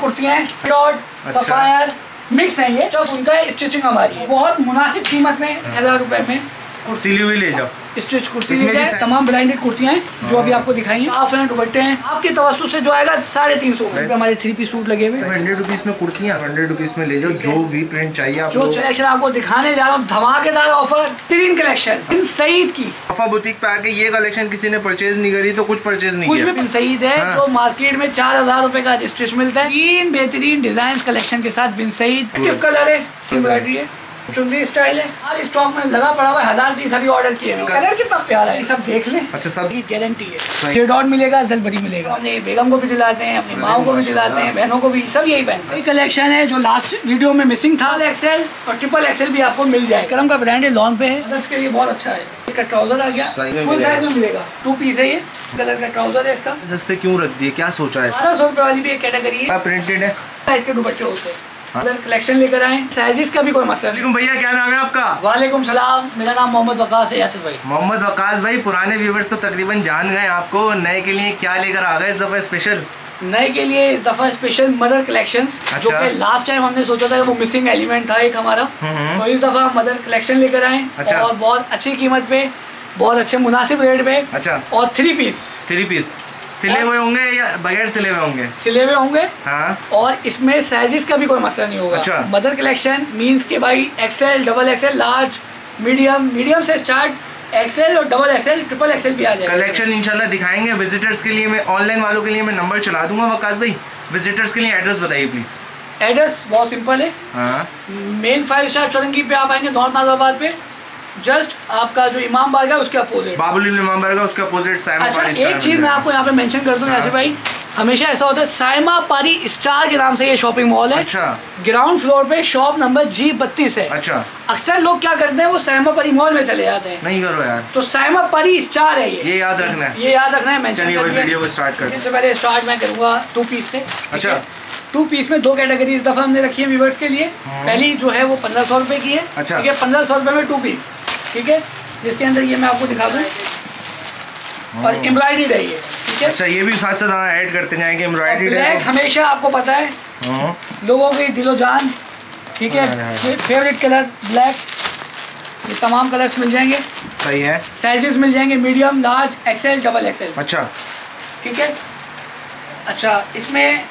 कुर्तियाँ हैं, sapphire mix है ये, जब उनका स्टिचिंग हमारी है, बहुत मुनासिब कीमत में 1000 रुपए में सिली हुई ले जाओ। स्टिच कुर्ती है, तमाम ब्रांडेड कुर्तियां हैं जो अभी आपको दिखाई हैं। हाफ एंड दुपट्टे हैं, आपके तवज्जुह से जो आएगा 350 रुपए। हमारे 3 पीस सूट लगे हुए 100 रुपीज में कुर्तियां, 100 रुपीज में ले जाओ जो भी प्रिंट चाहिए आप। जो कलेक्शन आपको दिखाने जा रहा हूँ, धमाकेदार ऑफर, 3 कलेक्शन बिन सईद की। वफा बुटीक पे आके ये कलेक्शन किसी ने परचेज नहीं करी तो कुछ परचेज नहीं किया। कुछ भी बिन सईद है जो मार्केट में 4000 रुपए का स्टिच मिलता है। 3 बेहतरीन डिजाइन कलेक्शन के साथ बिन सईद कलर है, एम्ब्रॉयडरी है, चुनरी स्टाइल है, हाल स्टॉक में लगा पड़ा हुआ है। 1000 पीस अभी ऑर्डर किए हैं। कलर कितना प्यारा है, ये सब देख लें। अच्छा, सब की गारंटी है। शेडॉन मिलेगा, जलबरी मिलेगा। अपने बेगम को भी दिलाते हैं, अपनी माओ को भी दिलाते हैं, बहनों को भी, सब यही पहनते हैं। कलेक्शन है जो लास्ट वीडियो में मिसिंग था, XL और XXL भी आपको मिल जाए। करम का ब्रांड है, लॉन पे है, मदर्स के लिए बहुत अच्छा है। इसका ट्राउजर आ गया, फुल साइज में मिलेगा, 2 पीस है ये, कलर का ट्राउजर है इसका। सस्ते क्यों रख दिए, क्या सोचा है? 1200 रुपए वाली भी एक कैटेगरी है, प्रिंटेड है, इसके दुपट्टे होते हैं। कलेक्शन लेकर आए, साइजेस का भी कोई मसला नहीं। भैया क्या नाम है आपका? वालेकुम सलाम, मेरा नाम मोहम्मद वकास है। यासिर भाई, मोहम्मद वकास भाई, पुराने व्यूवर्स तो तकरीबन जान गए आपको। नए के लिए क्या लेकर आ गए इस दफा स्पेशल? नए के लिए इस दफा स्पेशल मदर कलेक्शंस। अच्छा। जो कि लास्ट टाइम हमने सोचा था वो मिसिंग एलिमेंट था एक हमारा, तो इस दफा मदर कलेक्शन लेकर आए। अच्छा। और बहुत अच्छी कीमत पे, बहुत अच्छे मुनासिब रेट पे। अच्छा। और 3 पीस सिले हुए होंगे या बगैर सिले हुए होंगे? सिले हुए होंगे। हाँ। और इसमें साइजेस का भी कोई मसला नहीं होगा। अच्छा। मदर कलेक्शन मींस के भाई XL, XXL, लार्ज, मीडियम से स्टार्ट, XL और XXL, XXL भी आ जाएगा। कलेक्शन इंशाल्लाह दिखाएंगे विजिटर्स के लिए। मैं ऑनलाइन वालों के लिए मैं नंबर चला दूंगा वकास भाई। विजिटर्स के लिए एड्रेस बताइए प्लीज। एड्रेस बहुत सिंपल है। हाँ। मेन 5 स्टार चौरंगी पे आप आएंगे, नॉर्थ नाज़ाबाद पे, जस्ट आपका जो इमाम बारगाह उसके अपोजिट, बाबुल इमाम बारगाह उसके अपोजिट साइमा पारी स्टार। एक चीज मैं आपको यहाँ पे मेंशन कर दूं यासिर भाई, हमेशा ऐसा होता है, साइमा पारी स्टार के नाम से ये शॉपिंग मॉल है। अच्छा। ग्राउंड फ्लोर पे शॉप नंबर G32 है। अच्छा। अक्सर लोग क्या करते हैं, वो साइमा पारी मॉल में चले जाते हैं। नहीं करो यार, तो साइमा पारी स्टार है ये याद रखना है, ये याद रखना है। मैं वीडियो को स्टार्ट कर, इससे पहले स्टार्ट मैं करूँगा 2 पीस से। अच्छा। 2 पीस में 2 कैटेगरी इस दफा हमने रखी है व्यूअर्स के लिए। पहली जो है वो 1500 रुपए की है। अच्छा। ठीक है, 1500 रुपए में 2 पीस, ठीक है, जिसके अंदर ये मैं आपको दिखा दूँ, और एम्ब्रॉयडरी है ये। ठीक है। अच्छा, ये भी साथ साथ ऐड करते जाएंगे एम्ब्रॉयडरी। ब्लैक हमेशा आपको पता है लोगों की दिलो जान, ठीक है, फेवरेट कलर ब्लैक। ये तमाम कलर्स मिल जाएंगे। सही है। साइजेस मिल जाएंगे, मीडियम, लार्ज, XL, XXL। अच्छा, ठीक है। अच्छा, इसमें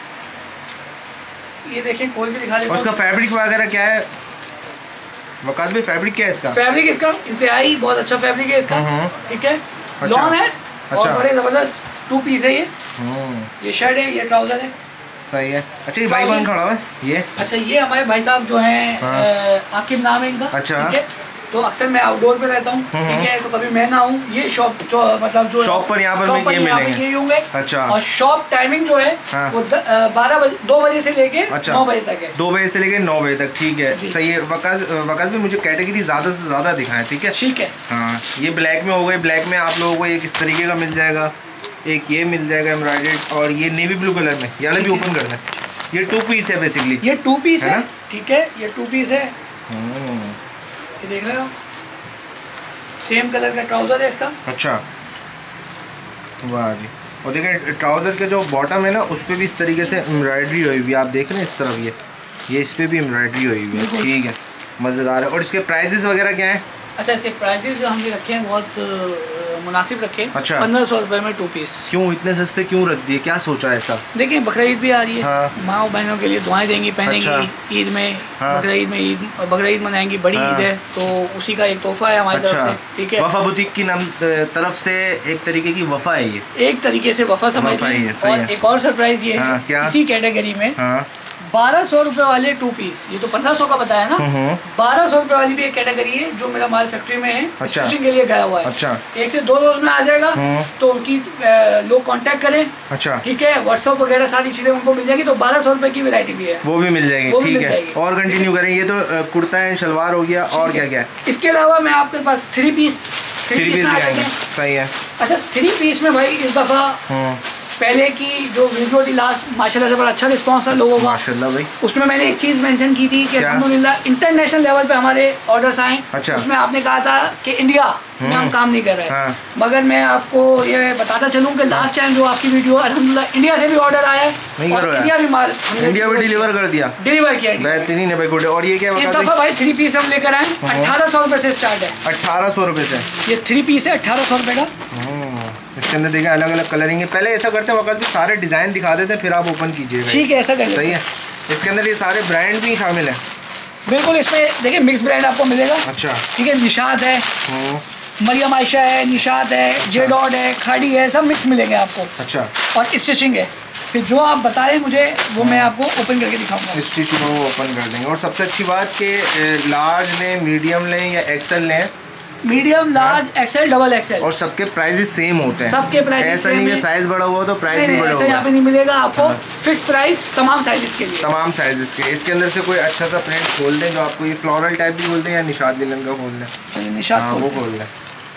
ये देखिए खोल के दिखा देता हूं। उसका फैब्रिक वगैरह क्या है वकास भाई? फैब्रिक क्या है इसका? फैब्रिक इसका इंतहाई बहुत अच्छा फैब्रिक है इसका। ठीक है। अच्छा। लॉन है। अच्छा। और बड़े जबरदस्त 2 पीस है ये शर्ट है, ये ट्राउजर है। सही है। अच्छा, ये भाई कौन खड़ा है ये? अच्छा, ये हमारे भाई साहब जो हैं, आकिब नाम है इनका। अच्छा। ठीक है, तो अक्सर मैं आउटडोर पे रहता हूँ, ठीक है, तो कभी मैं ना हूँ। ये शॉप मतलब जो शॉप पर यहाँ पर ये होंगे। अच्छा। और शॉप टाइमिंग जो है वो 2 बजे से लेके 9 बजे तक है। 2 बजे से लेके 9 बजे तक, ठीक है। सही है। वकास भी मुझे कैटेगरी ज़्यादा से ज़्यादा दिखाएं, ठीक है? ठीक है। हाँ, ये ब्लैक में हो गए। ब्लैक में आप लोगों को एक इस तरीके का मिल जाएगा, एक ये मिल जाएगा एम्ब्रॉयडर्ड, और ये नेवी ब्लू कलर में। ये वाला भी ओपन कर दें। ये 2 पीस है बेसिकली, ये 2 पीस है। ठीक है, ये 2 पीस है। ये देख रहे हो, सेम कलर का ट्राउजर है इसका। अच्छा, वाह जी। और देखिए ट्राउजर के जो बॉटम है ना, उस पर भी इस तरीके से एम्ब्रॉयडरी हुई हुई है। आप देख रहे हैं इस तरफ ये इस पर भी एम्ब्रॉयडरी हुई हुई है। ठीक है, मज़ेदार है। और इसके प्राइजेस वगैरह क्या हैं? अच्छा, इसके प्राइजेस जो हमने रखे हैं बहुत मुनासिब रखे हैं। अच्छा। 1500 रुपए में 2 पीस। क्यों इतने सस्ते क्यों रख दिए, क्या सोचा ऐसा? देखिए, बकरीद भी आ रही है। हाँ। माँ बहनों के लिए दुआएं देंगी, पहनेंगी। अच्छा। ईद में, हाँ। बकरीद मनाएंगी, बड़ी ईद है, तो उसी का एक तोहफा है हमारी तरफ से। ठीक है। वफा बुटीक की तरफ से एक तरीके की वफा है ये, एक तरीके से वफा समझ लीजिए। और एक और सरप्राइज ये है, इसी कैटेगरी में 1200 रुपए वाले 2 पीस, ये तो 1500 का बताया ना, 1200 रुपए वाली भी एक कैटेगरी है जो मेरा माल फैक्ट्री में है। अच्छा। स्टिचिंग के लिए गया हुआ है। अच्छा। 1 से 2 रोज में आ जाएगा, तो उनकी लोग कांटेक्ट करें। अच्छा। ठीक है, व्हाट्सएप वगैरह सारी चीजें उनको मिल जाएगी। तो 1200 रुपए की वैरायटी भी है, वो भी मिल जाएगी। ठीक है, और कंटिन्यू करें। ये तो कुर्ता एंड शलवार हो गया, और क्या क्या है? इसके अलावा मैं आपके पास 3 पीस। सही है। अच्छा, 3 पीस में भाई इस दफा पहले की जो वीडियो थी लास्ट माशाल्लाह से बड़ा अच्छा रिस्पांस है लोगों का माशाल्लाह भाई। उसमें मैंने एक चीज़ मेंशन की थी कि अल्हम्दुलिल्लाह इंटरनेशनल लेवल पे हमारे ऑर्डर्स आए। अच्छा। उसमें आपने कहा था कि इंडिया में हम काम नहीं कर रहे हैं, मगर मैं आपको ये बताता चलूँ कि लास्ट टाइम जो आपकी वीडियो अल्हम्दुलिल्लाह इंडिया से भी ऑर्डर आया है और इंडिया भी डिलीवर कर दिया, डिलीवर किया। बेहतरीन है भाई, गुड। और ये क्या इस दफ़ा भाई 3 पीस हम लेकर आए 1800 रुपये से स्टार्ट है। 1800 रुपये से ये 3 पीस है 1800 रुपये का। इसके अंदर देखिए अलग अलग कलरिंग है। पहले ऐसा करते हैं वक्त भी सारे डिज़ाइन दिखा देते हैं फिर आप ओपन कीजिएगा। ठीक है, ऐसा कर सही है। इसके अंदर ये सारे ब्रांड भी शामिल है। बिल्कुल, इसमें देखिए मिक्स ब्रांड आपको मिलेगा। अच्छा, ठीक है, निशात है, मरियम आयशा है, निशात है, जेडॉड है, खाड़ी है, सब मिक्स मिलेंगे आपको। अच्छा, और स्टिचिंग है, फिर जो आप बताएं मुझे वो मैं आपको ओपन करके दिखाऊंगा। स्टिचिंग वो ओपन कर देंगे। और सबसे अच्छी बात कि लार्ज लें, मीडियम लें या एक्सेल लें, medium, large, XL, double XL, और सबके प्राइसेस सेम होते हैं। सबके प्राइस ऐसा नहीं कि साइज बड़ा हुआ तो प्राइस भी बड़ा होगा। यहाँ पे नहीं मिलेगा आपको, फिक्स प्राइस तमाम साइजेस के लिए, तमाम साइजेस के। इसके अंदर से कोई अच्छा सा प्रिंट खोल दें जो आपको ये फ्लोरल टाइप भी बोलते हैं या निशात लिनन का खोल दें। निशात वो खोल दें।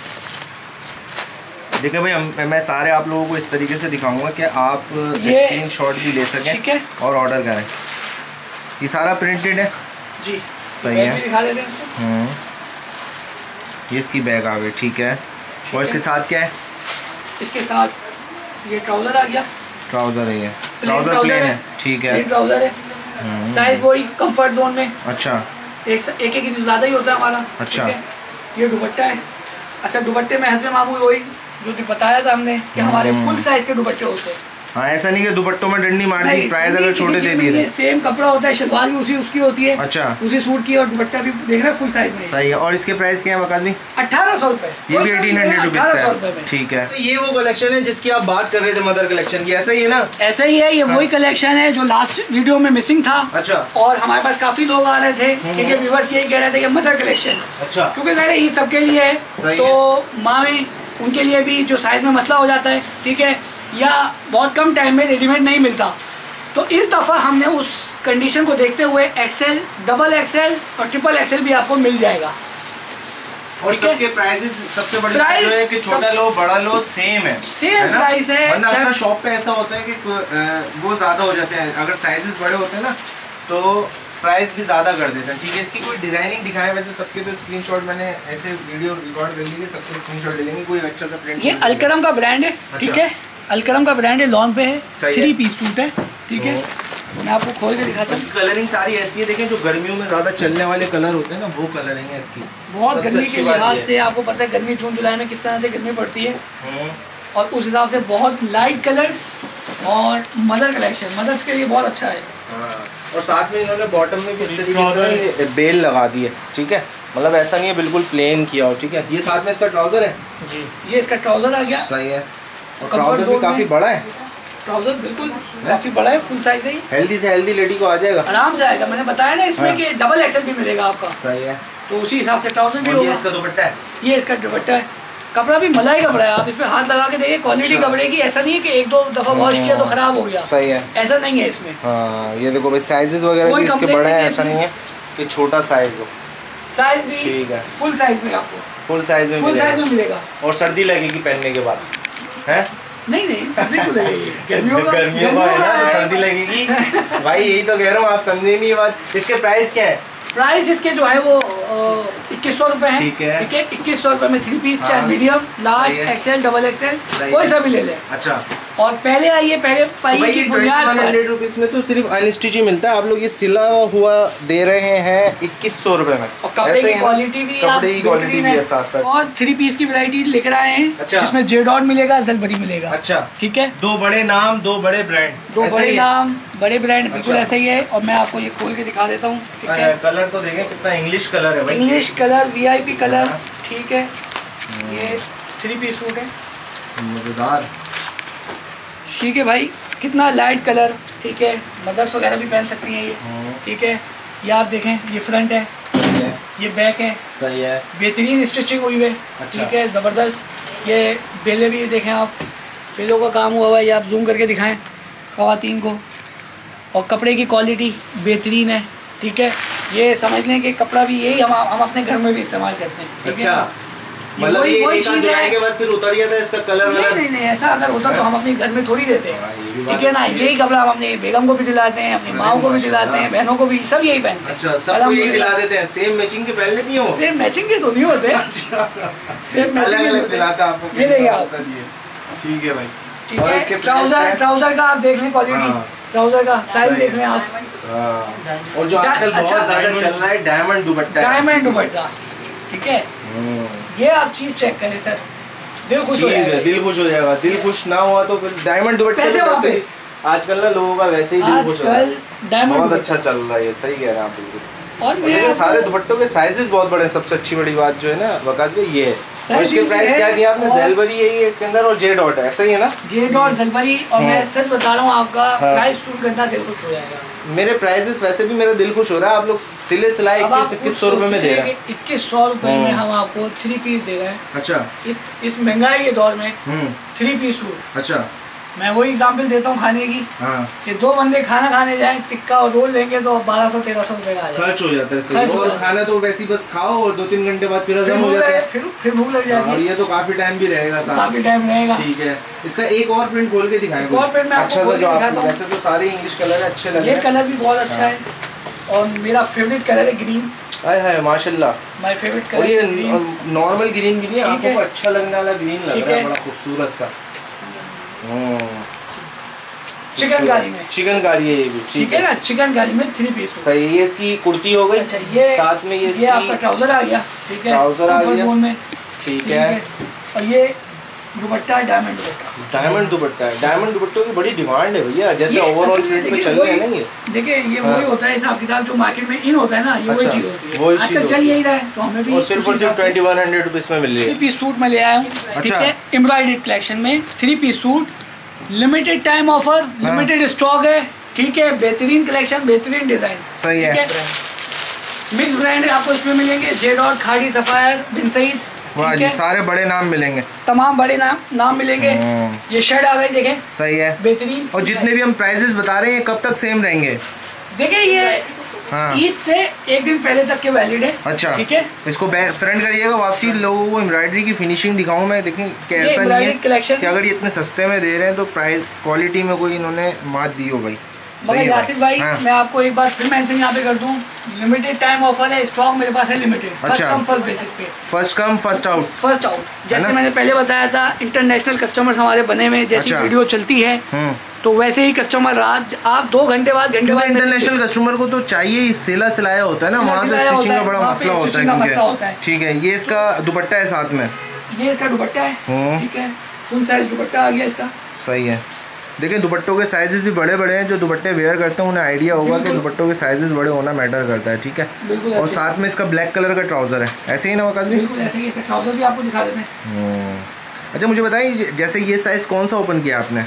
देखिए भाई मैं सारे आप लोगों को इस तरीके से दिखाऊंगा कि आप स्क्रीनशॉट भी ले सकें, ठीक है, और ऑर्डर करें। ये सारा प्रिंटेड है जी, सही है। दिखा देते हैं। ये इसकी बैग आ गई, ठीक है। और इसके साथ क्या है? इसके साथ ये ट्राउजर आ गया। ट्राउजर है, ये ट्राउजर प्लेन है, ठीक है। ट्राउजर है, साइज वही कंफर्ट जोन में। अच्छा, एक इंच ज़्यादा ही होता है हमारा। अच्छा, ये दुपट्टा है। अच्छा, दुपट्टे में हस्बे मामूल वही जो कि बताया था हमने कि हमारे फुल साइज के दुपट्टे होते हैं। हाँ, ऐसा नहीं कि दुपट्टों में डंडी मार दी, प्राइस अगर छोटे दे दिए। सेम कपड़ा होता है, शलवार भी उसी उसकी होती है। अच्छा, उसी सूट की, और दुपट्टा भी देख रहे हैं फुल साइज में। सही है। और इसके प्राइस क्या है वकास भाई? 1800 रुपए। ये भी 1800 रुपीज का है, ठीक है। ये वो कलेक्शन है जिसकी आप बात कर रहे थे, मदर कलेक्शन की, ऐसा ही है ना? ऐसा ही है, ये वही कलेक्शन है जो लास्ट वीडियो में मिसिंग था। अच्छा। और हमारे पास काफी लोग आ रहे थे क्योंकि व्यूअर्स यही कह रहे थे कि मदर कलेक्शन। अच्छा, क्योंकि सारे ये सबके लिए है, तो माँ उनके लिए भी जो साइज में मसला हो जाता है, ठीक है, या बहुत कम टाइम में रेडीमेड नहीं मिलता, तो इस दफ़ा हमने उस कंडीशन को देखते हुए एक्सेल, डबल एक्सेल और ट्रिपल एक्सेल भी आपको मिल जाएगा। और सबके प्राइसेस सबसे बड़ी बात है कि छोटा लो बड़ा लो सेम है, सेम प्राइस है। वरना अक्सर शॉप पे ऐसा होता है कि वो ज़्यादा हो जाते हैं, अगर साइजेस बड़े होते हैं ना तो प्राइस भी ज़्यादा कर देते हैं। ठीक है, इसकी कोई डिजाइनिंग दिखाएं। वैसे सबके तो स्क्रीनशॉट मैंने ऐसे वीडियो रिकॉर्ड कर ली, सबके स्क्रीनशॉट ले लेंगे, कोई अच्छा सा प्रिंट। ये अलकरम का ब्रांड है, ठीक है, अलकरम का ब्रांड है, लॉन पे है, 3 पीस सूट है, ठीक है। मैं आपको खोल के दिखाता हूँ। कलरिंग सारी ऐसी है, देखें जो गर्मियों में ज़्यादा चलने वाले कलर होते हैं ना, वो कलरिंग है इसकी। बहुत गर्मी के लिहाज से आपको पता है गर्मी जून जुलाई में किस तरह से गर्मी पड़ती है, और उस हिसाब से बहुत लाइट कलर्स और मदर कलेक्शन मदर्स के लिए बहुत अच्छा है। और साथ में इन्होंने बॉटम में भी इस तरीके से बेल लगा दी है, ठीक है, मतलब ऐसा नहीं है बिल्कुल प्लेन किया हो, ठीक है। ये साथ में इसका ट्राउजर है जी, ये इसका ट्राउजर आ गया, सही है। और ट्राउजर भी काफी बड़ा है, ट्राउजर बिल्कुल काफी बड़ा है, फुल साइज है। हेल्दी से हेल्दी लेडी को आ जाएगा, आराम से आएगा। मैंने बताया ना इसमें कि डबल एक्सेल भी मिलेगा आपका, सही है। तो उसी हिसाब से ट्राउजर भी होगा। ये इसका दुपट्टा है, ये इसका दुपट्टा है, कपड़ा भी मलाई कपड़ा है, आप इस पे हाथ लगा के देखिए क्वालिटी कपड़े की। ऐसा नहीं है कि एक दो दफा वॉश किया तो खराब हो गया, सही है, ऐसा नहीं है इसमें। हाँ, ये देखो भाई साइजेस वगैरह भी इसके बड़े हैं, ऐसा नहीं है कि छोटा साइज हो, साइज भी ठीक है, फुल साइज में आपको फुल साइज में मिलेगा। और सर्दी लगेगी पहनने के बाद, है? नहीं सर्दी को लगेगी, गर्मियों का है ना, तो सर्दी लगेगी भाई, यही तो कह रहा हूँ, आप समझे नहीं ये बात। इसके प्राइस क्या है? प्राइस इसके जो है वो 2100 रुपए है, ठीक है, 2100 रुपए में 3 पीस, चाहे medium, large, XL, double XL, कोई सा भी ले ले। अच्छा, और पहले आइए, पहले पाइए की बुनियाद 100 रुपीज में तो सिर्फ अनस्टिच ही मिलता है, आप लोग ये सिला हुआ दे रहे हैं 2100 रुपए में। और कपड़े की क्वालिटी भी, कपड़े की क्वालिटी भी है साथ साथ। और 3 पीस की वैरायटी लेकर आए हैं, अच्छा, जिसमें जेडॉट मिलेगा, जलबरी मिलेगा, अच्छा, ठीक है। 2 बड़े नाम, 2 बड़े ब्रांड, 2 बड़े नाम, बड़े ब्रांड, बिल्कुल ऐसा ही है। और मैं आपको ये खोल के दिखा देता हूँ, ठीक है। कलर तो देखें कितना इंग्लिश कलर है भाई, इंग्लिश कलर, VIP कलर, ठीक है। ये 3 पीस सूट है, मजेदार, ठीक है भाई, कितना लाइट कलर, ठीक है। मदर्स वगैरह भी पहन सकती हैं ये, ठीक है। ये आप देखें, ये फ्रंट है, सही है, ये बैक है, सही है, बेहतरीन स्टिचिंग हुई है, ठीक है, ज़बरदस्त। ये बेले भी देखें आप, बेलों का काम हुआ हुआ है, ये आप जूम करके दिखाएं ख़वातीन को। और कपड़े की क्वालिटी बेहतरीन है, ठीक है। ये समझ लें कि कपड़ा भी यही हम अपने घर में भी इस्तेमाल करते हैं, ठीक है। मतलब ये एक आध धुलाई के बाद फिर उतर जाता है इसका कलर? नहीं, ऐसा अगर होता तो हम अपने घर में थोड़ी देते हैं, ठीक है ना। यही कपड़ा हम अपने बेगम को भी दिलाते हैं, अपनी माओ को भी दिलाते हैं, बहनों को भी, सब यही पहनते हैं। अच्छा, सबको यही दिला देते हैं? सेम मैचिंग के पहन लेती हो? सेम मैचिंग के तो नहीं होते, सेम मैचिंग अलग दिलाता आपको। ये देखिए आप, ठीक है भाई। और इसके ट्राउजर का आप देख लें क्वालिटी, ट्राउजर का साइज देख लें आप। और जो आजकल बहुत ज्यादा चल रहा है डायमंड दुपट्टा, डायमंड दुपट्टा, ठीक है। ये आप चीज चेक करें सर, दिल खुश हो जाएगा। दिल खुश हो जाएगा। दिल खुश ना हुआ तो फिर डायमंड दुपट्टे पैसे वापस। आजकल ना लोगों का वैसे ही दिल खुश हो रहा है, डायमंड बहुत अच्छा चल रहा है ये। सही कह रहे हैं आप बिल्कुल। और सारे दुपट्टों के साइजेस बहुत बड़े हैं। सबसे अच्छी बड़ी बात जो है ना वकास भाई ये है। और इसके प्राइस क्या दिया आपने? ज़ेलबरी यही है इसके अंदर और जे डॉट है, ऐसा ही है ना? जे डॉट ज़ेलबरी। और मैं सच बता रहा हूँ आपका प्राइस सुन करना दिल खुश हो जाएगा। मेरे प्राइसेस वैसे भी मेरा दिल खुश हो रहा है। आप लोग सिले सिलाई 2100 रुपए में दे रहे हैं। 2100 रुपए में हम आपको 3 पीस दे रहे हैं। अच्छा, इस महंगाई के दौर में 3 पीस सूट। अच्छा, मैं वही एग्जांपल देता हूँ खाने की। हाँ। कि 2 बंदे खाना खाने जाएं, टिक्का और रोल लेंगे तो 1200-1300 रुपए का आ जाएगा। खर्च हो जाता है सही। और खाना तो वैसे ही बस खाओ और 2-3 घंटे बाद फिर हजम हो जाता है, फिर भूख लग जाती है। और ये तो काफी टाइम भी रहेगा साथ, काफी टाइम रहेगा। ठीक है। इसका एक और प्रिंट खोल के दिखाएं। अच्छा सा जो आपको, वैसे तो सारे इंग्लिश कलर अच्छे लग रहे हैं। ये कलर भी बहुत अच्छा है और मेरा फेवरेट कलर है ग्रीन। है माशाल्लाह, माय फेवरेट कलर। और ये नॉर्मल ग्रीन भी नहीं, आंखों को अच्छा लगने वाला ग्रीन लग रहा है, बड़ा खूबसूरत सा। चिकनकारी में, चिकनकारी है ये भी, ठीक है ना। चिकनकारी में 3 पीस सही। ये इसकी कुर्ती हो गई। अच्छा, ये साथ में ये आपका ट्राउजर आ गया, ठीक है। ट्राउजर आ गया, ठीक है। और ये दुपट्टा है डायमंड दुपट्टा। डायमंड दुपट्टा है। डायमंड दुपट्टों की बड़ी डिमांड है भैया, जैसे ओवरऑल ट्रेंड पे चल रहे हैं ना ये। देखिए ये वही होता है हिसाब किताब जो मार्केट में इन होता है ना, ये वही चीज होती है। आजकल चल यही रहा है तो हमें भी। और सिर्फ 2100 रुपीस में मिल रही है। 3 पीस सूट में ले आया हूँ, ठीक है। एम्ब्रॉयडर्ड कलेक्शन में 3 piece suit, limited time offer, limited stock है, ठीक है। बेहतरीन कलेक्शन, बेहतरीन डिजाइन, सही है। मिक्स ब्रांड आपको इसमें मिलेंगे। J dot, Khaadi, Sapphire, Bin Saeed, वाह जी, सारे बड़े नाम मिलेंगे, तमाम बड़े नाम मिलेंगे। ये शर्ट आ गई, देखें, सही है, बेहतरीन। और जितने भी हम प्राइसेस बता रहे हैं कब तक सेम रहेंगे? देखिए ये ईद से 1 दिन पहले तक के वैलिड है। अच्छा, ठीक है। इसको फ्रंट करिएगा वापसी, लोगों को एम्ब्रॉयडरी की फिनिशिंग दिखाऊं मैं। देखें कैसा नहीं है कि अगर ये इतने सस्ते में दे रहे हैं तो प्राइस क्वालिटी में कोई इन्होंने मात दी हो भाई। मगर यासिर भाई, मैं आपको एक बार फिर मेंशन यहाँ पे कर दूं, लिमिटेड टाइम ऑफर है, स्टॉक मेरे पास है limited. First come first basis पे, first come first out, first out. जैसे मैंने पहले बताया था, इंटरनेशनल कस्टमर्स हमारे बने हुए, जैसी वीडियो चलती है तो वैसे ही कस्टमर आप 2 घंटे बाद इंटरनेशनल कस्टमर को तो चाहिए सिला सिलाया होता है ना, वहाँ तो स्टिचिंग का बड़ा मसला होता है। ठीक है, ये इसका दुपट्टा है साथ में, ये इसका दुपट्टा है, ठीक है। फुल साइज दुपट्टा आ गया इसका, सही है। देखिए दुपट्टों के साइजेस भी बड़े बड़े हैं। जो दुपट्टे वेयर करते हैं उन्हें आइडिया होगा कि दुपट्टों के साइजेस बड़े होना मैटर करता है, ठीक है। और साथ में इसका ब्लैक कलर का ट्राउजर है, ऐसे ही ना वकास भी? बिल्कुल ऐसे ही, इसका ट्राउजर भी आपको दिखा देते हैं। अच्छा मुझे बताइए, जैसे ये साइज कौन सा ओपन किया आपने?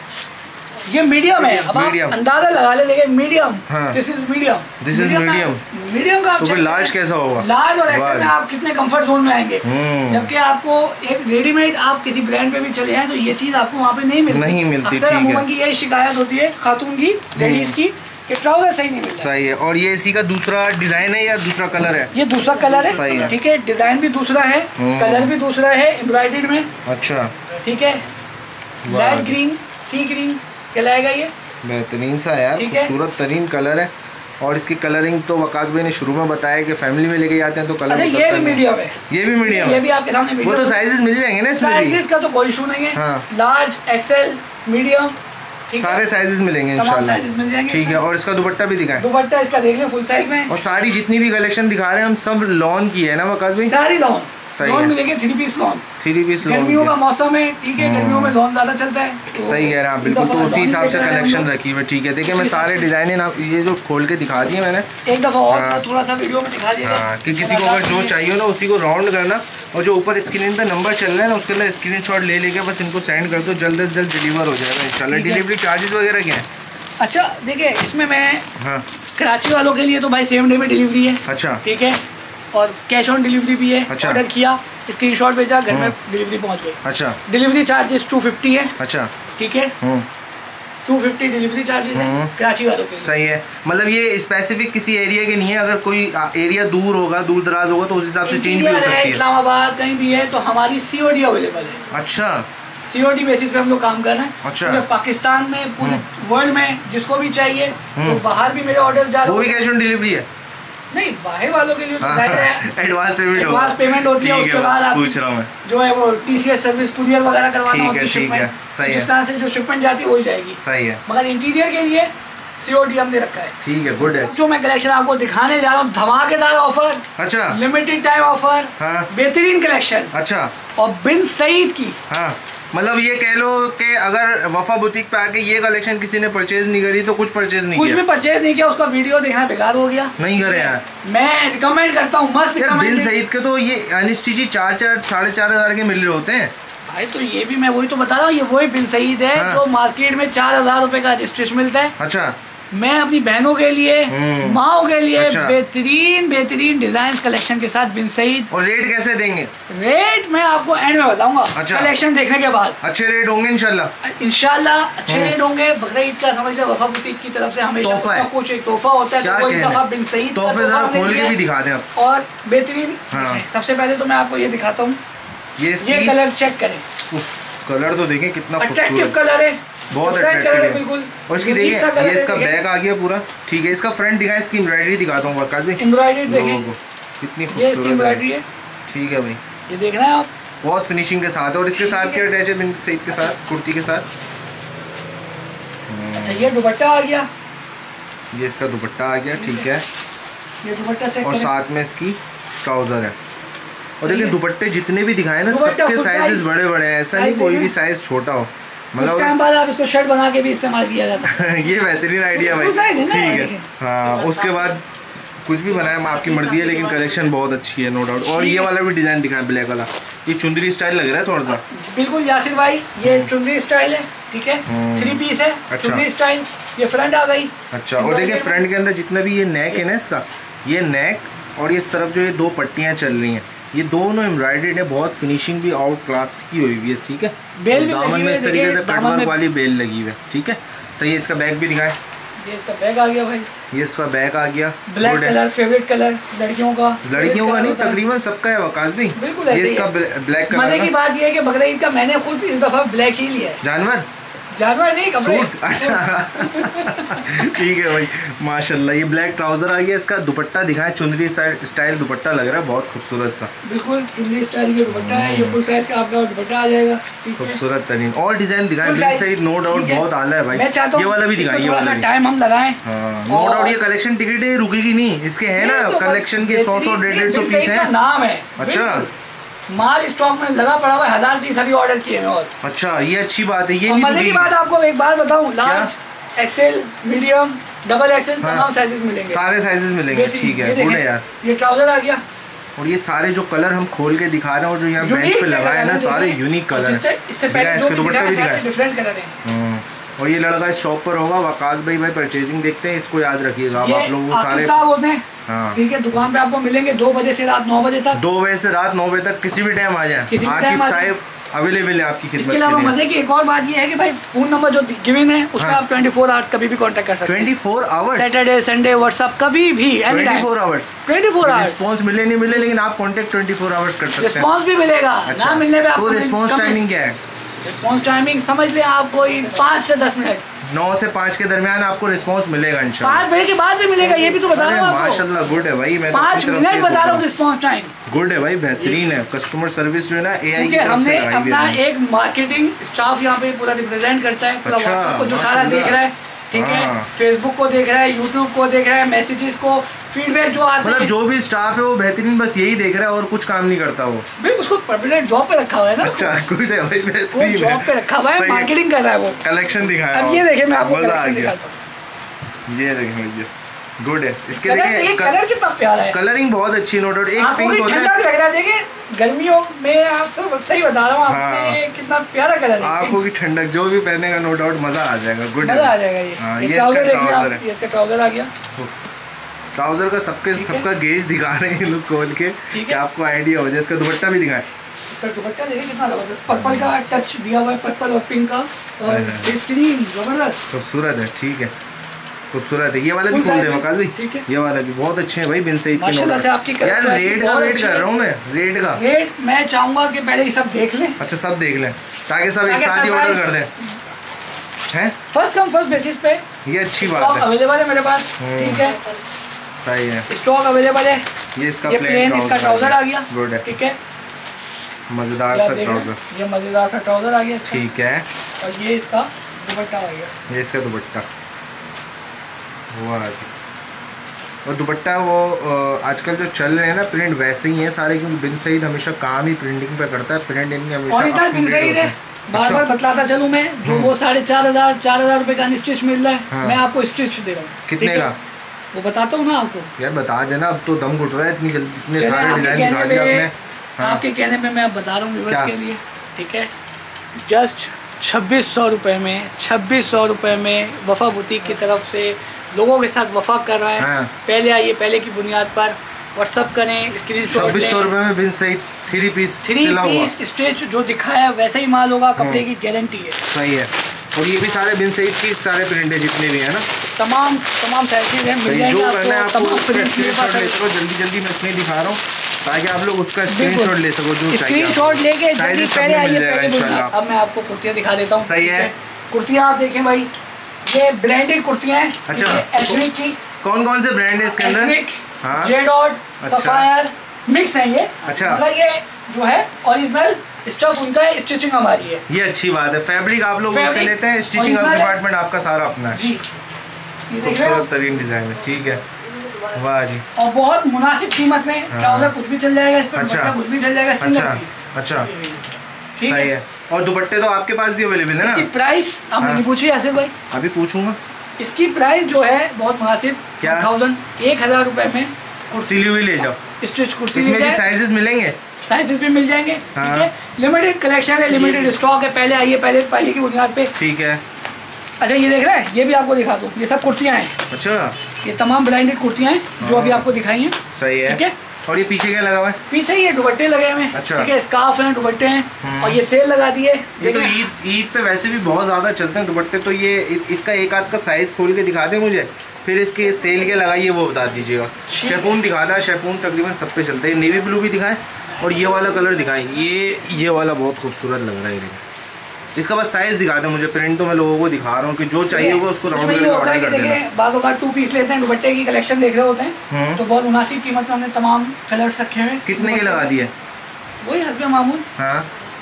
ये मीडियम है। अब आप अंदाजा लगा ले, देखिए medium, this is medium, this is medium. Medium का तो फिर लार्ज कैसा होगा? लार्ज और एक्सेल में आप कितने कंफर्ट जोन में आएंगे, जबकि आपको एक रेडीमेड आप किसी ब्रांड पे भी चले जाएं तो ये चीज आपको वहाँ पे नहीं मिलती। अक्सर अमूमन की यही शिकायत होती है खातून की, लेडीज की, कि ट्राउजर सही नहीं मिलता। सही है। और ये इसी का दूसरा डिजाइन है या दूसरा कलर है? ये दूसरा कलर है, ठीक है। डिजाइन भी दूसरा है, कलर भी दूसरा है, एम्ब्रॉयडर्ड में। अच्छा, ठीक है। लाइट ग्रीन, सी ग्रीन कहलाएगा ये, बेहतरीन सा यार, खूबसूरत तरीन कलर है। और इसकी कलरिंग तो वकास भाई ने शुरू में बताया कि फैमिली में लेके जाते हैं तो कलर। अच्छा, ये भी मीडियम है, ये भी मीडियम है, ये भी आपके सामने मीडियम। वो तो साइजेस मिल जाएंगे ना इसमें? साइजेस का तो कोई इशू नहीं है, लार्ज, एक्सेल, मीडियम, सारे साइजेस मिलेंगे इंशाल्लाह, ठीक है। और इसका दुपट्टा भी दिखाएं। दुपट्टा इसका देख लें, फुल साइज में। और सारी जितनी भी कलेक्शन दिखा रहे हैं हम सब लॉन की है ना वकास भाई? सारी लॉन मिलेंगे, 3 पीस लॉन। 3 पीस लॉन, गर्मियों का मौसम है, ठीक है, गर्मियों में लॉन ज्यादा चलता है। सही कह रहे हैं आप, बिल्कुल। तो उसी हिसाब से कलेक्शन रखी हुई, ठीक है। देखिए मैं सारे डिजाइन ये जो खोल के दिखा दिए मैंने, एक दफा और थोड़ा सा वीडियो में दिखा दिया कि किसी को अगर जो चाहिए ना उसी को राउंड करना, और जो ऊपर स्क्रीन पे नंबर चल रहा है ना उसके अंदर स्क्रीनशॉट ले लेके बस इनको सेंड कर दो, जल्द से जल्द डिलीवर हो जाएगा इंशाल्लाह। डिलीवरी चार्जेस वगैरह क्या है? अच्छा देखिए, इसमें मैं कराची वालों के लिए तो भाई सेम डे में डिलीवरी है, अच्छा, ठीक है। और कैश ऑन डिलीवरी भी है। अच्छा। ऑर्डर किया, स्क्रीनशॉट भेजा, घर में डिलीवरी पहुंच गई। अच्छा। डिलीवरी चार्जेस 250 है। अच्छा, ठीक है। 250 डिलीवरी चार्जेस है कराची वालों के लिए। सही है, मतलब ये स्पेसिफिक किसी एरिया के नहीं है, अगर कोई एरिया दूर होगा, दूर दराज होगा तो उस हिसाब से चेंज भी हो सकती है। इस्लामाबाद कहीं भी है तो हमारी COD अवेलेबल है। अच्छा, COD बेसिस पे हम लोग काम कर रहे हैं। अच्छा, पूरे पाकिस्तान में, पूरे वर्ल्ड में जिसको भी चाहिए तो बाहर भी मेरे ऑर्डर जा रहे हैं। वो भी कैश ऑन डिलीवरी है? नहीं, बाहर वालों के लिए एडवांस पेमेंट होती है, उसके बाद आप पूछ रहा हूं मैं जो है वो TCS सर्विस कुरियर वगैरह करवाना होती है, शिपमेंट सही है, जिस तरह से जो शिपमेंट जाती है वही जाएगी। सही है, मगर इंटीरियर के लिए COD हमने रखा है। ठीक है, गुड है। जो मैं कलेक्शन आपको दिखाने जा रहा हूँ, धमाकेदार ऑफर, अच्छा, लिमिटेड टाइम ऑफर, बेहतरीन कलेक्शन, अच्छा, और बिन सईद की। हाँ, मतलब ये कह लो कि अगर वफा बुटीक पे आके ये कलेक्शन किसी ने परचेज नहीं करी तो कुछ परचेज नहीं किया, कुछ भी परचेज नहीं किया, उसका वीडियो देखना बेकार हो गया। नहीं करे यार, मैं रिकमेंड करता हूँ, मस्त बिन सईद के तो ये अनस्टिची 4,500 के मिल रहे होते हैं भाई। तो ये भी मैं वही तो बता रहा हूँ, ये वही बिन सईद है जो मार्केट में 4,000 रुपए का रजिस्ट्रेशन मिलता है। अच्छा, मैं अपनी बहनों के लिए, माओ के लिए बेहतरीन डिजाइन कलेक्शन के साथ बिन सईद। और रेट कैसे देंगे? रेट मैं आपको एंड में बताऊंगा। अच्छा, कलेक्शन देखने के बाद अच्छे रेट होंगे इंशाल्लाह अच्छे रेट होंगे। बकरीद का समझ लो वफा बुटीक की तरफ से हमेशा कुछ एक तोहफा होता है, तो दफा बिन सईद तोहफे जरा खोल के भी दिखा दें आप। और बेहतरीन, सबसे पहले तो मैं आपको ये दिखाता हूँ, ये कलर चेक करें, कलर तो देखें कितना अट्रैक्टिव कलर है, बहुत अट्रैक्टिव है बिल्कुल। और इसकी देखिए ये इसका बैग आ गया पूरा, ठीक है। इसका फ्रंट दिखाएं, इसकी एम्ब्रॉयडरी दिखाता हूँ वकास भाई, एम्ब्रॉयडरी देखिए कितनी खूबसूरत एम्ब्रॉयडरी है। ठीक है भाई, ये देख रहे हैं आप, बहुत फिनिशिंग के साथ है। और इसके साथ क्या अटैच है बिन सईद के साथ, कुर्ती के साथ? अच्छा, ये दुपट्टा आ गया, ये इसका दुपट्टा आ गया, ठीक है। ये दुपट्टा चेक और साथ में इसकी ट्राउजर है। और देखिए दुपट्टे जितने भी दिखाए ना, सबके साइजेस बड़े बड़े हैं, ऐसा नहीं कोई भी साइज छोटा हो। मतलब टाइम बाद आप इसको शर्ट बना के भी इस्तेमाल किया जा सकता है। ये बेहतरीन आइडिया भाई, ठीक है। हाँ, उसके बाद कुछ भी बनाया आपकी मर्जी है, लेकिन कलेक्शन बहुत अच्छी है, नो डाउट। और ये वाला भी डिजाइन दिखाया ब्लैक वाला, ये चुंदरी स्टाइल लग रहा है थोड़ा सा। बिल्कुल यासिर भाई, ये चुंदरी स्टाइल है, ठीक है, 3 पीस है। अच्छा, चुंदरी स्टाइल, ये फ्रंट आ गई। अच्छा, और देखिए फ्रंट के अंदर जितना भी ये नेक है ना इसका, ये नेक और इस तरफ जो ये 2 पट्टियाँ चल रही हैं, ये दोनों एम्ब्रॉयडर्ड है, बहुत फिनिशिंग भी आउट क्लास की हुई है, ठीक है। बेल दामन में इस तरीके से कटवर्क वाली बेल लगी हुई है, ठीक है, सही है। इसका बैग भी दिखाएं, ये इसका बैग आ गया भाई, ये इसका बैग आ गया, ब्लैक कलर, फेवरेट कलर लड़कियों का नहीं तकरीबन सबका है वकास भाई, बिल्कुल। ये इसका ब्लैक कलर। मजे की बात ये है कि बकरीद का मैंने खुद इस दफा ब्लैक ही लिया है। जानवर नहीं, कपड़े। अच्छा ठीक है भाई, माशाल्लाह। ये ब्लैक ट्राउजर आ गया, इसका दुपट्टा दिखाएं, चुंदरी स्टाइल दुपट्टा लग रहा है, बहुत खूबसूरत सा, बिल्कुल चुंदरी स्टाइल का दुपट्टा है। ये फुल साइज का आपका दुपट्टा आ जाएगा, खूबसूरत तरीन। और डिजाइन दिखाएं बिन सईद, नो डाउट बहुत आला है भाई। ये वाला भी दिखाएं, ये वाला टाइम हम लगाएं, नो डाउट। ये कलेक्शन टिकट है, रुकेगी नहीं, इसके है ना कलेक्शन के 100 150 पीस है, नाम है। अच्छा, माल स्टॉक में लगा पड़ा हुआ है, 1000 पीस अभी ऑर्डर किए हैं। और अच्छा, ये अच्छी बात है। ये मजे की बात आपको एक बात बताऊं, large, XL, medium, double XL, तमाम साइजेस मिलेंगे, सारे साइजेस मिलेंगे, ठीक है, गुड है यार। ये ट्राउजर आ गया, और ये सारे जो कलर हम खोल के दिखा रहे हैं और जो यहाँ बेंच पे लगाए हैं ना, सारे यूनिक कलर हैं। इससे पहले इसके दुपट्टा भी दिखाए, डिफरेंट कलर हैं। और ये लड़का इस शॉप पर होगा, वकास भाई परचेजिंग देखते हैं, इसको याद रखिएगा आप लोग सारे होते हैं, ठीक है। दुकान पे आपको मिलेंगे 2 बजे से रात 9 बजे तक, 2 बजे से रात 9 बजे तक, किसी भी टाइम आ जाए, आकिब साहब अवेलेबल है आपकी खिदमत के लिए। इसके अलावा मजे की एक और बात ये है कि भाई फोन नंबर जो गिवन है उसमें आप 24 आवर्स कभी भी कांटेक्ट कर सकते हैं। 24 आवर्स, सैटरडे संडे व्हाट्सएप कभी भी, 24 आवर्स, 24 आवर्स। रिस्पांस मिले नहीं मिले, लेकिन आप कांटेक्ट 24 आवर्स कर सकते हैं, रिस्पांस भी मिलेगा। ना मिलने पे आपको रिस्पांस टाइमिंग क्या है? रिस्पांस टाइमिंग समझ लें आप, कोई 5 से 10 मिनट, 9 से 5 के दरमियान आपको रिस्पांस मिलेगा इंशाल्लाह। 5 बजे के बाद भी मिलेगा, ये भी तो बता रहा हूँ आपको। माशाल्लाह, गुड है भाई। मैं 5 मिनट बता रहा हूँ रिस्पांस टाइम, गुड है भाई, बेहतरीन है। कस्टमर सर्विस जो है ना AI की तरफ से हमने अपना एक मार्केटिंग स्टाफ यहाँ पे पूरा रिप्रेजेंट करता है, पूरा व्हाट्सएप को जो सारा देख रहा है, ठीक है, फेसबुक को देख रहा है, यूट्यूब को देख रहा है, मैसेजेस को, फीडबैक जो आते हैं, मतलब जो भी स्टाफ है वो बेहतरीन बस यही देख रहा है और कुछ काम नहीं करता वो भाई, उसको परमानेंट जॉब पे रखा हुआ है ना। अच्छा, गुड है भाई, बेहतरीन जॉब पे रखा हुआ है, मार्केटिंग कर रहा है वो। कलेक्शन दिखाया, अब ये देखिए मैं आपको कलेक्शन दिखाता हूँ, ये देखिए भैया, गुड है। इसके देखिए कलर कितना प्यारा है, कलरिंग बहुत अच्छी, नो डाउट। एक पिंक होता है, लग रहा है, देखिए गर्मियों में आप सब सही बता रहा हूँ, आपने कितना प्यारा कलर है, आंखों की ठंडक, जो भी पहनेगा नो डाउट मजा आ जाएगा, गुड मजा आ जाएगा। ये इसका ट्राउजर आ गया, ट्राउजर का सबका गेज दिखा रहे हैं लोग खोल के कि आपको आइडिया हो जाए। इसका दुपट्टा भी दिखाएं, इसका दुपट्टा देखिए कितना जबरदस्त, पर्पल का टच दिया हुआ है, पर्पल और पिंक का, और बेहतरीन जबरदस्त खूबसूरत है। ठीक है, खूबसूरत है। ये वाला भी खोल दे वकास भाई, ठीक है, ये वाला भी बहुत अच्छे हैं भाई, बिन सईद के माशाल्लाह से आपकी यार। रेट का वेट कर रहा हूँ मैं, रेट मैं चाहूंगा कि पहले ये सब देख लें। अच्छा, सब देख लें ताकि सब एक साथ ही ऑर्डर कर दें, हैं? फर्स्ट कम फर्स्ट बेसिस पे। ये अच्छी बात है, अवेलेबल है मेरे पास, ठीक है, सही है, स्टॉक अवेलेबल है। ये इसका प्लेन इसका ट्राउजर आ गया, गुड है, ठीक है, मजेदार सा ट्राउजर, ये मजेदार सा ट्राउजर आ गया, ठीक है, और ये इसका दुपट्टा आ गया, ये इसका दुपट्टा। वाह जी, और दुपट्टा वो आजकल जो चल रहे हैं ना प्रिंट वैसे ही है सारे, क्योंकि बिन सईद हमेशा काम ही प्रिंटिंग पे करता है, प्रिंट इनके हमेशा बिन सईद है। बार बार बतलाता चलूं मैं, जो वो 4,500 रुपए का स्टिच मिल रहा है, हाँ। मैं आपको स्टिच दे रहा हूँ, कितने का वो बताता हूँ ना आपको, यार बता देना, अब तो दम घुट रहा है, इतनी जल्दी इतने सारे डिजाइन दिखा दिया आपने। हाँ। आपके कहने पे मैं बता रहा हूँ व्यूअर्स के लिए, ठीक है, जस्ट 2600 रुपये में, 2600 रुपये में वफा बुटीक की तरफ से लोगों के साथ वफा कर रहा है। हाँ। पहले आइए, पहले की बुनियाद पर व्हाट्सअप करें, स्क्रीनशॉट लें। 2600 रुपये में बिन सईद 3 पीस स्टिच जो दिखाया वैसा ही माल होगा, कपड़े की गारंटी है। सही है, और ये भी सारे बिन सईद की सारे प्रिंट है जितने भी है ना, तमाम साइजेस हैं, मिल जाएंगे आपको, जल्दी मैं इसमें दिखा रहा हूँ ताकि आप लोग उसका स्क्रीनशॉट ले सको, जो स्क्रीनशॉट लेके जल्दी पहले आइए। अब मैं आपको कुर्तियाँ दिखा देता हूँ, सही है, कुर्तियाँ आप देखें भाई, ये ब्रांडेड कुर्तियाँ हैं। अच्छा, एथनिक की कौन से ब्रांड है इसके अंदर? जेडॉट, सफायर मिक्स है ये। अच्छा, मतलब ये जो है ओरिजिनल स्टफ उनका है, स्टिचिंग हमारी है। ये अच्छी बात है, फैब्रिक आप लोग से लेते हैं, स्टिचिंग डिपार्टमेंट आपका सारा अपना है जी। खूबसूरत तरीन डिजाइन है, ठीक है, वाह जी, और बहुत मुनासिब कीमत में, ट्राउजर कुछ भी चल जाएगा इस पर, दुपट्टा कुछ भी चल जाएगा, सिंगल पीस। अच्छा, ठीक है, और दुपट्टे तो आपके पास भी अवेलेबल है ना? इसकी प्राइस आपने नहीं पूछी आसिफ भाई? अभी पूछूंगा। इसकी प्राइस जो है बहुत मुनासिब, क्या 1000 रुपए में सिली हुई ले जाओ, स्टिच कुर्ती। इसमें भी साइजेस मिलेंगे? साइजेस भी मिल जाएंगे, ठीक है, लिमिटेड कलेक्शन है, लिमिटेड स्टॉक है, पहले आइए, पहले पाइए की बुनियाद पे, ठीक है। अच्छा, ये देख रहे हैं, ये भी आपको दिखा दूँ, ये सब कुर्तियाँ हैं। अच्छा, ये तमाम ब्रांडेड कुर्तियाँ हैं जो अभी आपको दिखाई हैं, सही है, ठीक है। और ये पीछे क्या लगा हुआ है? पीछे ये दुपट्टे लगे हुए हैं, अच्छा, ठीक है, स्कार्फ हैं, दुपट्टे हैं, और ये सेल लगा दिए। ये तो ईद पे वैसे भी बहुत ज़्यादा चलते हैं दुपट्टे, तो ये इसका एक आध का साइज खोल के दिखा दें मुझे, फिर इसके सेल के लगाइए वो बता दीजिएगा। शेफून दिखा था, शेफून तकरीबन सब पे चलते हैं, नेवी ब्लू भी दिखाएं और ये वाला कलर दिखाएं, ये वाला बहुत खूबसूरत लग रहा है। इसका बस साइज दिखा दें मुझे, प्रिंट तो मैं लोगों को दिखा रहा हूँ कि जो चाहिए वो उसको राउंड करके ऑर्डर कर देना। बाज़ों का 2 पीस लेते हैं, दुपट्टे की कलेक्शन देख रहे होते हैं, तो बहुत मुनासिब कीमत में हमने तमाम कलर्स रखे हुए। कितने के लगा दिए? वही हस्बे मामूल, हाँ,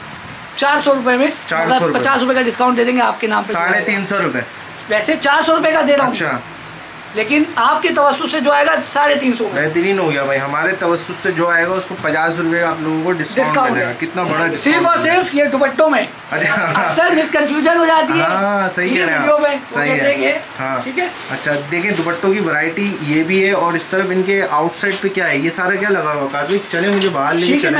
400 रुपये में, 50 रुपये का डिस्काउंट दे देंगे आपके नाम पे। 350 रुपये, वैसे 400 रुपये का दे रहा हूँ। अच्छा, लेकिन आपके तवस्सुस से जो आएगा 350। बेहतरीन हो गया भाई, हमारे तवस्सुस से जो आएगा उसको 50 रुपये आप लोगों को डिस्काउंट मिलेगा। कितना बड़ा डिस्काउंट, सिर्फ और सिर्फ ये दुपट्टों में। अच्छा, अक्सर मिसकंफ्यूजन हो जाती है। हाँ, सही कह रहे हैं, सही है, हाँ, ठीक है। अच्छा, देखें दुपट्टों की वैरायटी ये भी है, और इस तरफ इनके आउटसाइड पे क्या है, ये सारा क्या लगा हुआ काजी? चले मुझे बाहर लेके चले,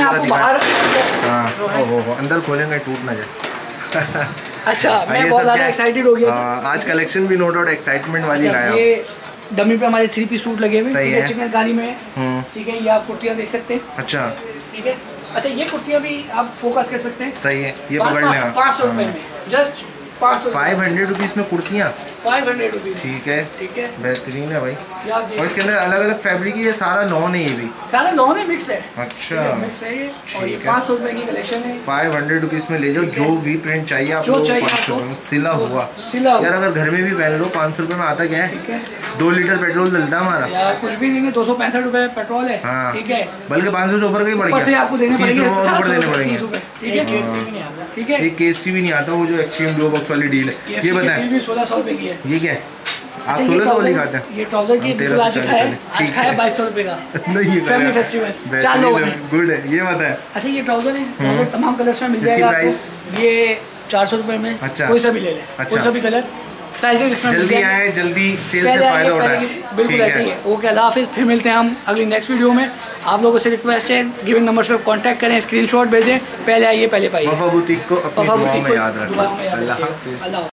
हाँ, अंदर खोलेंगे टूट ना जाए। अच्छा, मैं बहुत ज़्यादा एक्साइटेड हो गया, आज कलेक्शन भी नो डाउट एक्साइटमेंट वाली लाया। डमी पे हमारे 3 पीस सूट लगे हुए हैं, चिकनकारी में, ठीक है, ये आप कुर्तियाँ देख सकते हैं। अच्छा, ठीक है, अच्छा, ये कुर्तियाँ भी आप फोकस कर सकते हैं, सही है, ये पकड़ लें 500 रुपये में, जस्ट 500 रुपीज़ में कुर्तियाँ, 500 रुपीज़, ठीक है, ठीक है, बेहतरीन है भाई। और इसके अंदर अलग अलग फैब्रिक है, ये सारा लॉन है, ये भी सारा लॉन है, मिक्स है। अच्छा, मिक्स है ये, और ये 500 रुपये की कलेक्शन है। 500 रुपीज़ में ले जाओ, जो भी प्रिंट चाहिए आप लोग, 500 में सिला हुआ। यार अगर घर में भी पहन लो 500 रुपये में आता क्या है, 2 लीटर पेट्रोल डलता है हमारा, यार कुछ भी देंगे, 265 रुपये पेट्रोल है, ठीक है, बल्कि 500 से ऊपर का ही पड़ गया, आपको देने पड़ेंगे, 30 रुपये ऊपर देने पड़ेंगे, ठीक है, ठीक है, एक KFC भी नहीं आता, वो जो एक्सचेंज ब्लो बॉक्स वाली डील है। ये बताएं, 1600 रुपये की है, ये क्या है? आप 1600 वाली खाते हैं? ये ट्राउजर की आज खाया 2200 रुपये का, नहीं फैमिली फेस्टिवल 4 लोग हैं, गुड है। ये बताएं, अच्छा, ये ट्राउजर है, ट्राउजर तमाम कलर्स में मिल जाएगा आपको, ये 400 रुपये में, अच्छा, कोई सा भी ले लें, कोई सा भी कलर, साइजेस इसमें जल्दी आए, जल्दी सेल से फायदा उठाएं, बिल्कुल ऐसे ही है। ओके, अल्लाह हाफिज़, फिर मिलते हैं हम अगली नेक्स्ट वीडियो में। आप लोगों से रिक्वेस्ट है, गिविंग नंबर्स पे कांटेक्ट करें, स्क्रीनशॉट भेजें, पहले आइए, पहले पाइए। वफा बुटीक को अपनी दुआओं में याद रखें। अल्लाह हाफिज़।